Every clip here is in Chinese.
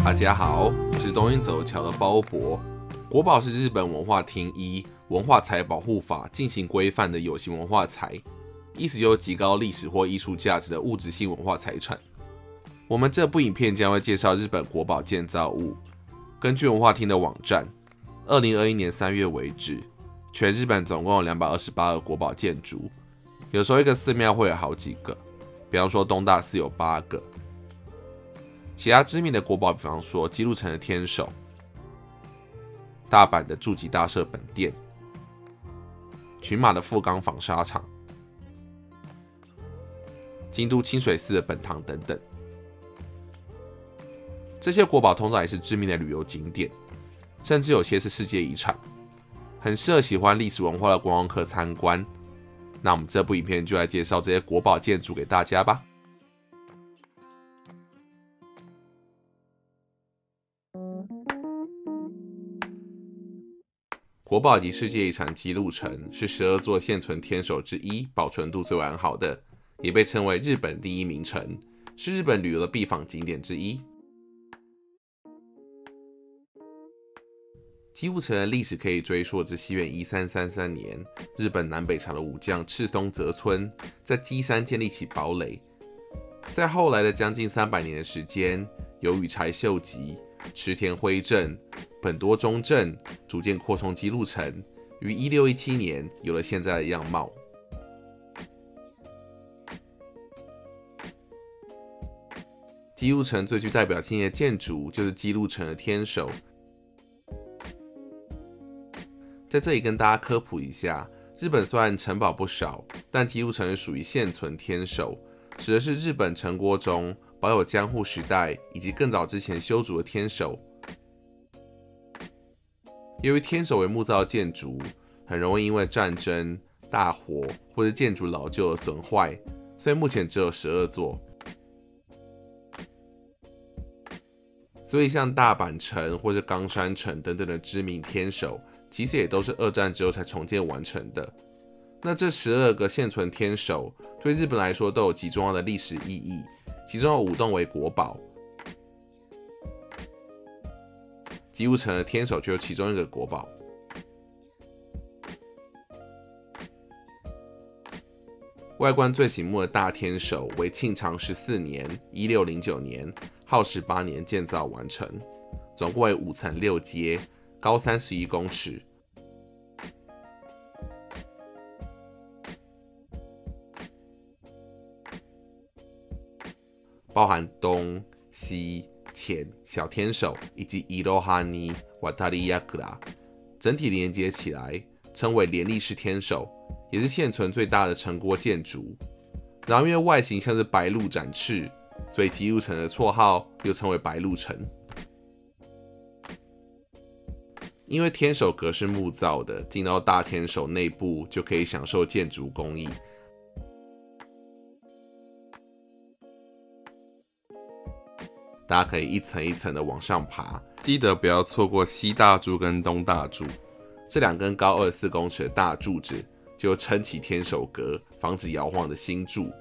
大家好，我是东英走桥的包博。国宝是日本文化厅依文化财保护法进行规范的有形文化财，意思就是极高历史或艺术价值的物质性文化财产。我们这部影片将会介绍日本国宝建造物。根据文化厅的网站，2021年3月为止，全日本总共有228个国宝建筑，有时候一个寺庙会有好几个，比方说东大寺有8个。其他知名的国宝，比方说姬路城的天守、大阪的筑吉大社本店、群马的富冈纺纱厂、京都清水寺的本堂等等。这些国宝通常也是知名的旅游景点，甚至有些是世界遗产，很适合喜欢历史文化的观光客参观。那我们这部影片就来介绍这些国宝建筑给大家吧。国宝级世界遗产姬路城是12座现存天守之一，保存度最完好的，也被称为日本第一名城，是日本旅游的必访景点之一。姬路城的历史可以追溯至西元1333年，日本南北朝的武将赤松泽村在姬山建立起堡垒。在后来的将近300年的时间，由羽柴秀吉、池田辉正、本多忠正逐渐扩充姬路城，于1617年有了现在的样貌。姬路城最具代表性的建筑就是姬路城的天守。在这里跟大家科普一下，日本虽然城堡不少，但姬路城是属于现存天守，指的是日本城国中保有江户时代以及更早之前修筑的天守。由于天守为木造建筑，很容易因为战争、大火或者建筑老旧而损坏，所以目前只有12座。所以像大阪城或是冈山城等等的知名天守，其实也都是2战之后才重建完成的。那这12个现存天守对日本来说都有极重要的历史意义，其中有5栋为国宝。姬路城的天守就是其中一个国宝。外观最醒目的大天守为庆长14年1609年，耗时8年建造完成，总共为5层6阶，高31公尺。包含东、西、前、小天守以及伊罗哈尼、瓦塔利亚格拉，整体连接起来，称为连立式天守，也是现存最大的城郭建筑。然后因为外形像是白鹿展翅，所以姬路城的绰号又称为白鹿城。因为天守阁是木造的，进到大天守内部就可以享受建筑工艺。大家可以一层一层的往上爬，记得不要错过西大柱跟东大柱，这2根高24公尺的大柱子就撑起天守阁，防止摇晃的新柱。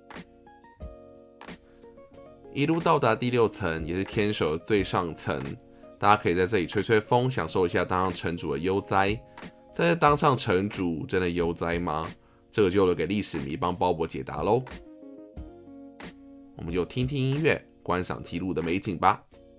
一路到达第6层，也是天守的最上层，大家可以在这里吹吹风，享受一下当上城主的悠哉。但是当上城主真的悠哉吗？这个就留给历史迷帮包博解答喽。我们就听听音乐，观赏姬路的美景吧。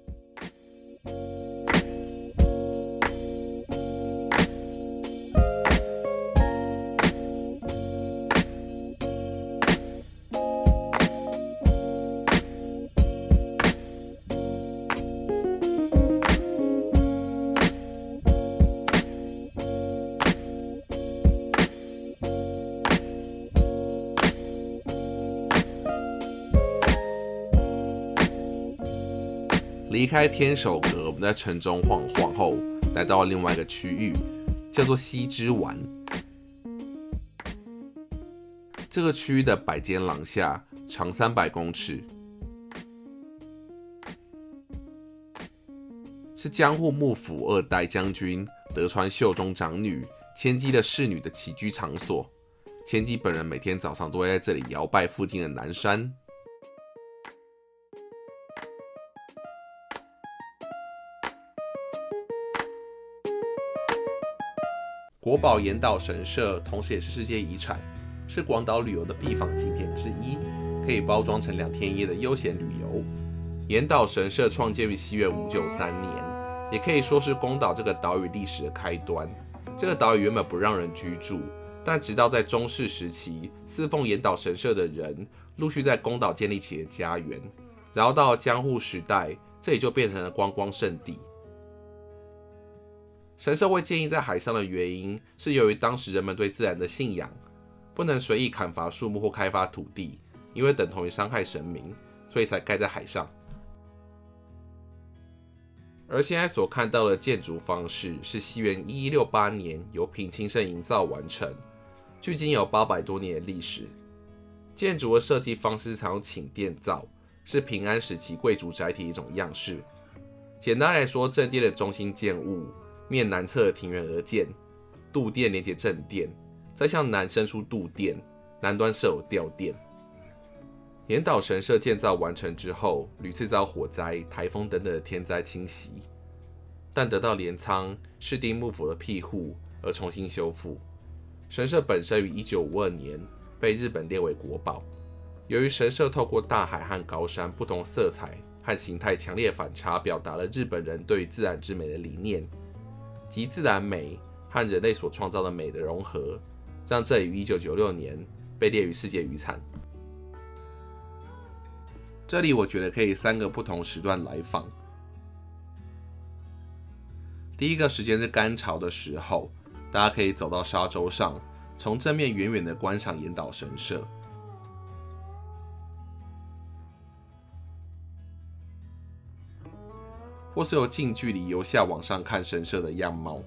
离开天守阁，我们在城中晃晃后，来到另外一个区域，叫做西之丸。这个区域的百间廊下长300公尺，是江户幕府2代将军德川秀忠长女千姬的侍女的起居场所。千姬本人每天早上都会在这里摇拜附近的南山。 国宝岩岛神社同时也是世界遗产，是广岛旅游的必访景点之一，可以包装成2天1夜的悠闲旅游。岩岛神社创建于西元593年，也可以说是宫岛这个岛屿历史的开端。这个岛屿原本不让人居住，但直到在中世时期，侍奉岩岛神社的人陆续在宫岛建立起了家园，然后到了江户时代，这里就变成了观光胜地。神社会建议在海上的原因，是由于当时人们对自然的信仰，不能随意砍伐树木或开发土地，因为等同于伤害神明，所以才盖在海上。而现在所看到的建筑方式是西元1168年由平清盛营造完成，距今有800多年的历史。建筑的设计方式采用寝殿造，是平安时期贵族宅体的一种样式。简单来说，正殿的中心建物面南侧的庭园而建，渡殿连接正殿，再向南伸出渡殿，南端设有吊殿。岩岛神社建造完成之后，屡次遭火灾、台风等等的天灾侵袭，但得到镰仓室町幕府的庇护而重新修复。神社本身于1952年被日本列为国宝。由于神社透过大海和高山不同色彩和形态强烈反差，表达了日本人对于自然之美的理念，即自然美和人类所创造的美的融合，让这里于1996年被列于世界遗产。这里我觉得可以3个不同时段来访。第一个时间是干潮的时候，大家可以走到沙洲上，从正面远远的观赏岩岛神社。或是由近距离由下往上看神社的样貌。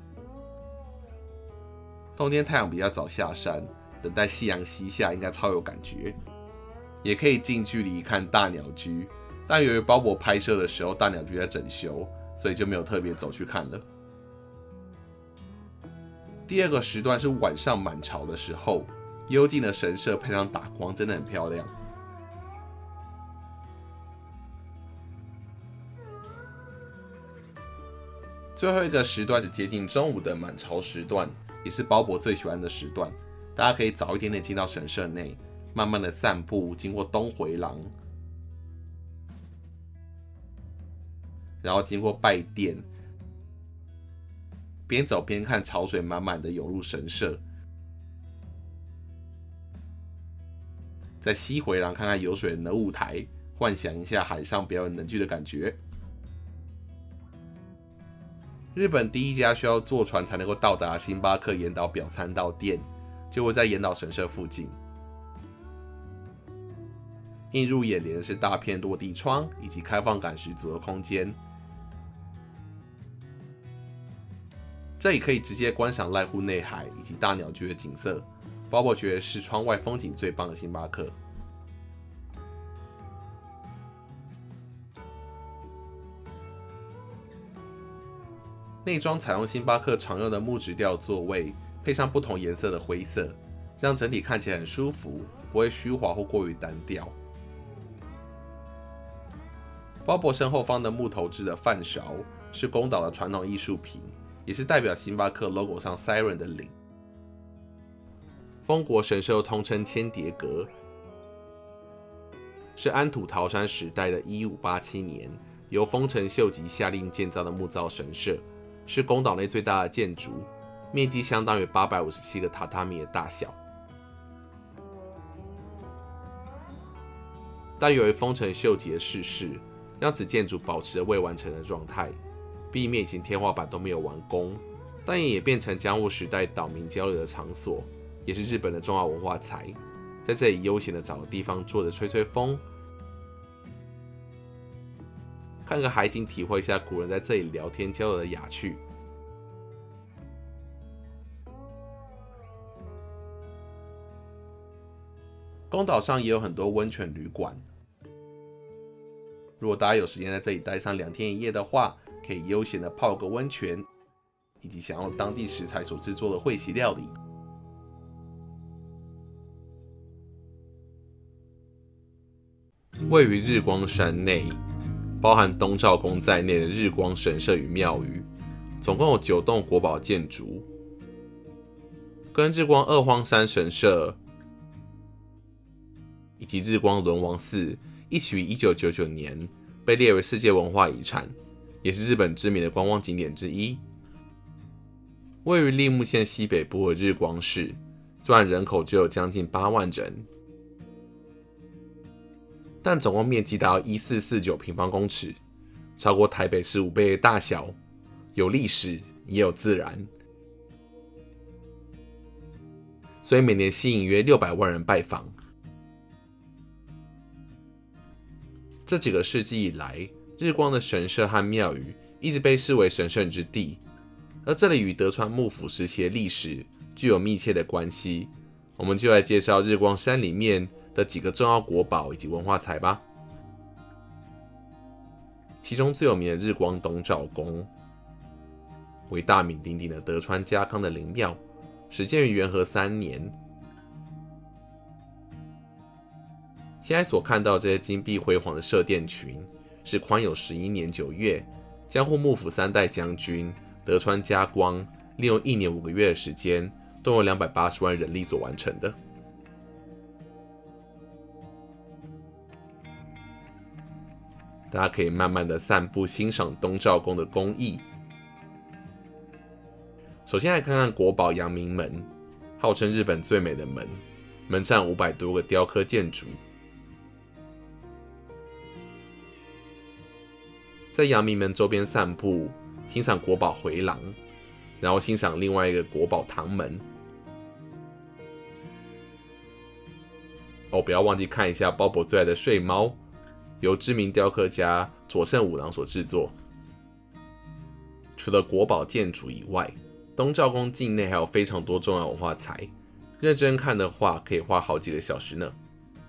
冬天太阳比较早下山，等待夕阳西下，应该超有感觉。也可以近距离看大鸟居，但由于包伯拍摄的时候大鸟居在整修，所以就没有特别走去看了。第二个时段是晚上满潮的时候，幽静的神社配上打光，真的很漂亮。最后一个时段是接近中午的满潮时段，也是包伯最喜欢的时段。大家可以早一点点进到神社内，慢慢的散步，经过东回廊，然后经过拜殿，边走边看潮水满满的涌入神社，在西回廊看看有水人的舞台，幻想一下海上表演能剧的感觉。日本第一家需要坐船才能够到达星巴克岩岛表参道店，就会在岩岛神社附近。映入眼帘的是大片落地窗以及开放感十足的空间。这里可以直接观赏濑户内海以及大鸟居的景色，包括觉得是窗外风景最棒的星巴克。内装采用星巴克常用的木质调座位，配上不同颜色的灰色，让整体看起来很舒服，不会虚华或过于单调。包伯身后方的木头制的饭勺是宫岛的传统艺术品，也是代表星巴克 logo 上 Siren 的铃。丰国神社通称千叠阁，是安土桃山时代的1587年由丰臣秀吉下令建造的木造神社，是宫岛内最大的建筑，面积相当于857个榻榻米的大小。但由于丰臣秀吉的逝世，让此建筑保持着未完成的状态，壁面以及天花板都没有完工，但也变成江户时代岛民交流的场所，也是日本的重要文化财。在这里悠闲的找个地方坐着吹吹风，看个海景，体会一下古人在这里聊天交流的雅趣。宫岛上也有很多温泉旅馆，如果大家有时间在这里待上2天1夜的话，可以悠闲的泡个温泉，以及享用当地食材所制作的会席料理。位于日光山内，包含东照宫在内的日光神社与庙宇，总共有9栋国宝建筑。 跟日光二荒山神社以及日光轮王寺一起于1999年被列为世界文化遗产，也是日本知名的观光景点之一。位于立木县西北部的日光市，虽然人口只有将近8万人，但总共面积达到1449平方公尺，超过台北市5倍的大小，有历史也有自然，所以每年吸引约600万人拜访。这几个世纪以来，日光的神社和庙宇一直被视为神圣之地，而这里与德川幕府时期的历史具有密切的关系。我们就来介绍日光山里面的几个重要国宝以及文化财吧。其中最有名的日光东照宫，为大名鼎鼎的德川家康的灵庙，始建于元和3年。现在所看到这些金碧辉煌的社殿群，是宽永11年9月，江户幕府3代将军德川家光利用1年5个月的时间，动用280万人力所完成的。大家可以慢慢的散步欣赏东照宫的工艺。首先来看看国宝阳明门，号称日本最美的门，门上500多个雕刻建筑。在阳明门周边散步，欣赏国宝回廊，然后欣赏另外一个国宝唐门。不要忘记看一下鲍勃最爱的睡猫，由知名雕刻家佐圣五郎所制作。除了国宝建筑以外，东照宫境内还有非常多重要文化财，认真看的话可以花好几个小时呢。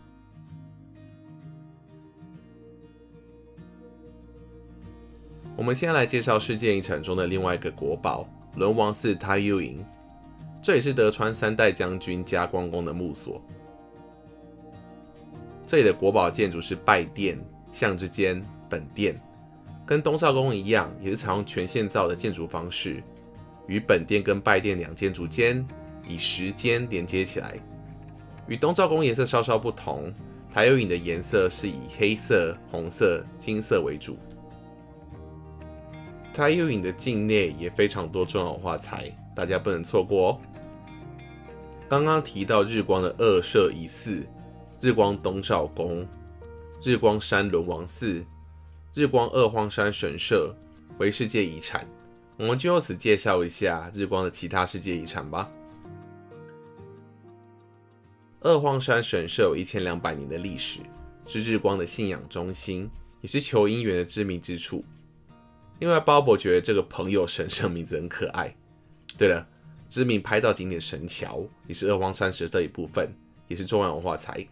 我们先来介绍世界遗产中的另外一个国宝轮王寺太幽营，这也是德川3代将军家光公的墓所。这里的国宝建筑是拜殿、向之间、本殿，跟东照宫一样，也是采用全线造的建筑方式，与本殿跟拜殿两间筑间以石间连接起来。与东照宫颜色稍稍不同，太幽营的颜色是以黑色、红色、金色为主。太幽营的境内也非常多重要文化财，大家不能错过哦。刚刚提到日光的二社一寺、日光东照宫、日光山轮王寺、日光二荒山神社为世界遗产，我们就由此介绍一下日光的其他世界遗产吧。二荒山神社有1200年的历史，是日光的信仰中心，也是求姻缘的知名之处。另外，鲍勃觉得这个朋友神社名字很可爱。对了，知名拍照景点神桥也是二荒山神社的一部分，也是重要文化财。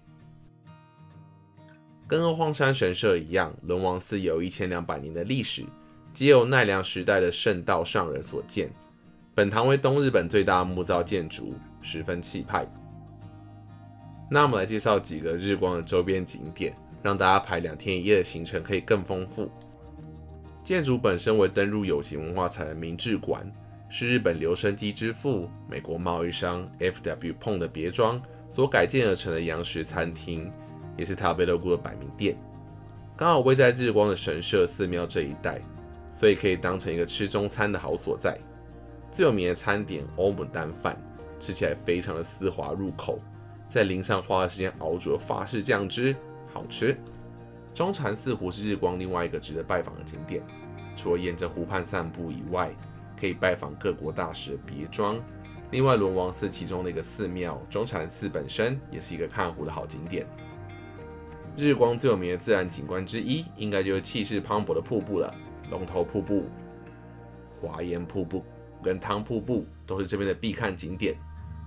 跟二荒山神社一样，轮王寺有1200年的历史，皆由奈良时代的圣道上人所建。本堂为东日本最大的木造建筑，十分气派。那我们来介绍几个日光的周边景点，让大家排2天1夜的行程可以更丰富。建筑本身为登入有形文化财的明治馆，是日本留声机之父、美国贸易商 F.W. Pong 的别庄所改建而成的洋食餐厅，也是塔贝勒谷的摆名店。刚好位在日光的神社寺庙这一带，所以可以当成一个吃中餐的好所在。最有名的餐点欧姆蛋饭，吃起来非常的丝滑入口，再淋上花了时间熬煮的法式酱汁，好吃。中禅寺湖是日光另外一个值得拜访的景点，除了沿着湖畔散步以外，可以拜访各国大使的别庄。另外，轮王寺其中的一个寺庙中禅寺本身也是一个看湖的好景点。日光最有名的自然景观之一，应该就是气势磅礴的瀑布了。龙头瀑布、华岩瀑布跟汤瀑布都是这边的必看景点。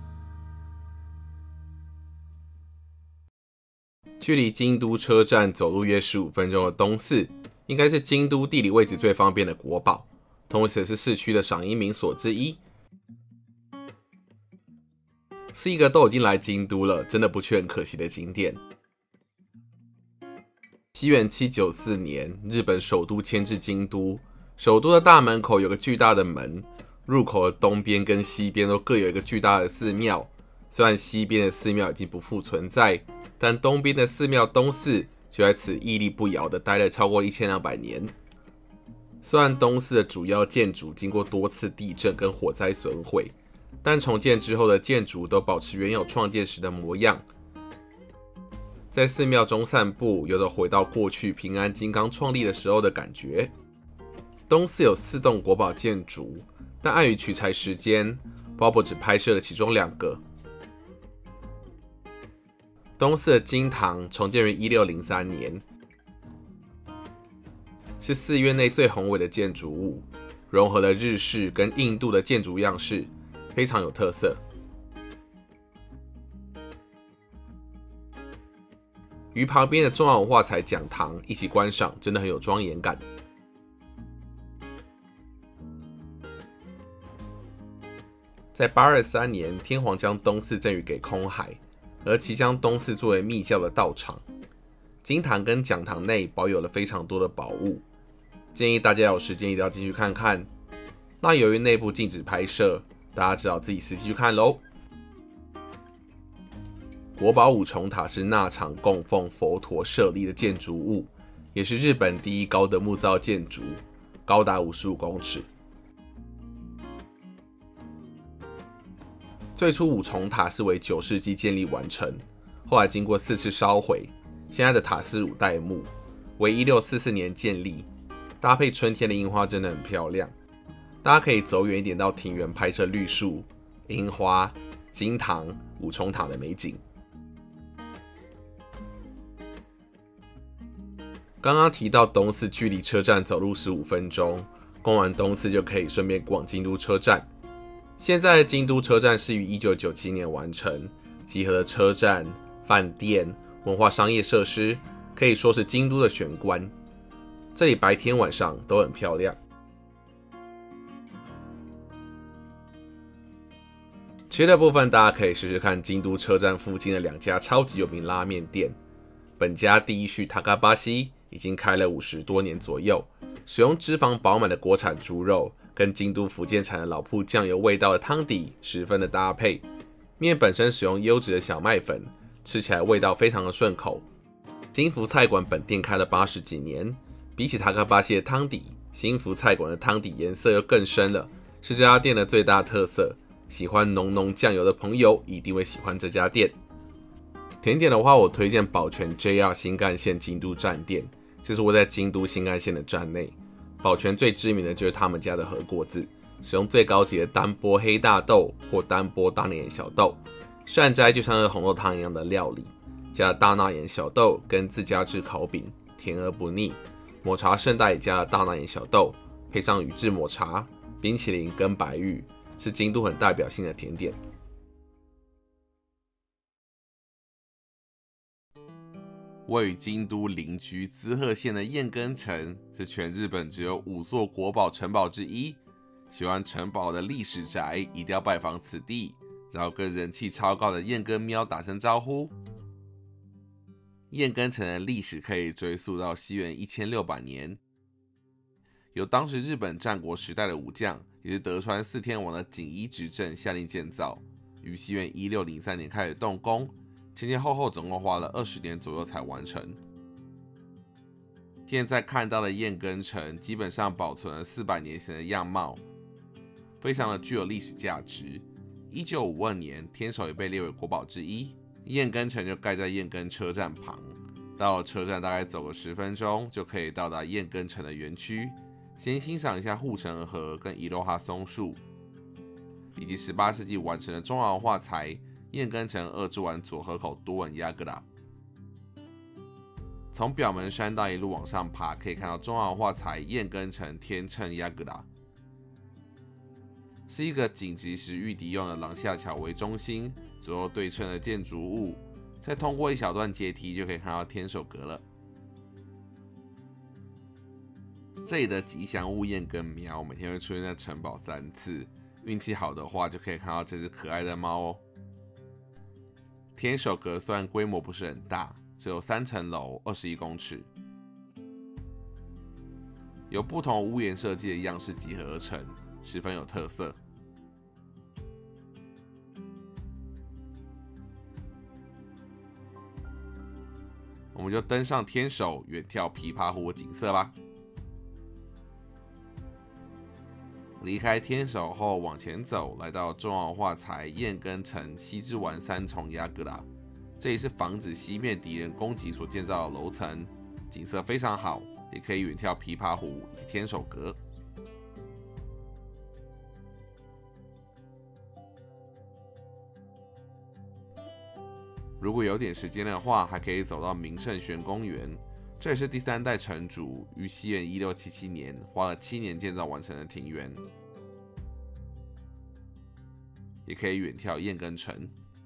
距离京都车站走路约15分钟的东寺，应该是京都地理位置最方便的国宝，同时也是市区的赏樱名所之一，是一个都已经来京都了，真的不去很可惜的景点。西元794年，日本首都迁至京都，首都的大门口有个巨大的门， 入口的东边跟西边都各有一个巨大的寺庙。虽然西边的寺庙已经不复存在，但东边的寺庙东寺就在此屹立不摇的待了超过1200年。虽然东寺的主要建筑经过多次地震跟火灾损毁，但重建之后的建筑都保持原有创建时的模样。在寺庙中散步，有着回到过去平安金刚创立的时候的感觉。东寺有4栋国宝建筑，但碍于取材时间，Bobo只拍摄了其中2个。东寺的金堂重建于1603年，是寺院内最宏伟的建筑物，融合了日式跟印度的建筑样式，非常有特色。与旁边的中华文化财讲堂一起观赏，真的很有庄严感。在823年，天皇将东寺赠予给空海，而其将东寺作为密教的道场。金堂跟讲堂内保有了非常多的宝物，建议大家有时间一定要进去看看。那由于内部禁止拍摄，大家只好自己实际去看咯。国宝五重塔是那场供奉佛陀舍利的建筑物，也是日本第一高的木造建筑，高达55公尺。最初五重塔是为9世纪建立完成，后来经过4次烧毁，现在的塔是5代目，为1644年建立，搭配春天的樱花真的很漂亮。大家可以走远一点到庭园拍摄绿树、樱花、金堂、五重塔的美景。刚刚提到东寺距离车站走路15分钟，逛完东寺就可以顺便逛京都车站。现在的京都车站是于1997年完成，集合了车站、饭店、文化商业设施，可以说是京都的玄关。这里白天晚上都很漂亮。吃的部分大家可以试试看京都车站附近的2家超级有名拉面店。本家第一序塔卡巴西已经开了50多年左右，使用脂肪饱满的国产猪肉跟京都福建产的老铺酱油味道的汤底十分的搭配。面本身使用优质的小麦粉，吃起来味道非常的顺口。新福菜馆本店开了80几年，比起塔卡巴西的汤底，新福菜馆的汤底颜色又更深了，是这家店的最大特色。喜欢浓浓酱油的朋友一定会喜欢这家店。甜点的话，我推荐宝泉 JR 新干线京都站店，就是位在京都新干线的站内。宝泉最知名的就是他们家的和果子，使用最高级的单波黑大豆或单波大纳盐小豆，善斋就像是红豆汤一样的料理，加了大纳盐小豆跟自家制烤饼，甜而不腻。抹茶圣代也加了大纳盐小豆，配上宇治抹茶、冰淇淋跟白玉，是京都很代表性的甜点。位于京都邻居滋贺县的彦根城是全日本只有5座国宝城堡之一。喜欢城堡的历史宅一定要拜访此地，然后跟人气超高的彦根喵打声招呼。彦根城的历史可以追溯到西元1600年，由当时日本战国时代的武将，也是德川四天王的锦衣执政下令建造，于西元1603年开始动工，前前后后总共花了20年左右才完成。现在看到的彦根城基本上保存了400年前的样貌，非常的具有历史价值。1952年，天守也被列为国宝之一。彦根城就盖在彦根车站旁，到了车站大概走个10分钟就可以到达彦根城的园区，先欣赏一下护城河跟伊洛哈松树，以及18世纪完成的中华文化财彦根城二之丸佐河口多闻亚格拉。从表门山道一路往上爬，可以看到中华文化财彦根城天秤亚格拉，是一个紧急时御敌用的廊下桥为中心，左右对称的建筑物。再通过一小段阶梯，就可以看到天守阁了。这里的吉祥物彦根喵每天会出现在城堡3次，运气好的话就可以看到这只可爱的猫哦。天守阁虽然规模不是很大，只有3层楼，21公尺，由不同屋檐设计的样式集合而成， 十分有特色。我们就登上天守，远眺琵琶湖的景色吧。离开天守后往前走，来到中奥画材燕根城西之丸三重亚格拉，这里是防止西面敌人攻击所建造的楼层，景色非常好，也可以远眺琵琶湖以及天守阁。如果有点时间的话，还可以走到明圣玄公园，这也是第3代城主于西元1677年花了7年建造完成的庭园，也可以远眺燕根城。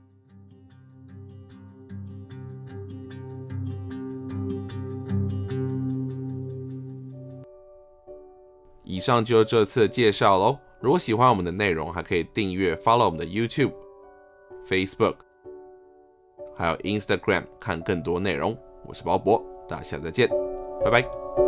以上就是这次的介绍咯。如果喜欢我们的内容，还可以订阅 follow 我们的 YouTube、Facebook。还有 Instagram 看更多内容。我是包博，大家下次再见，拜拜。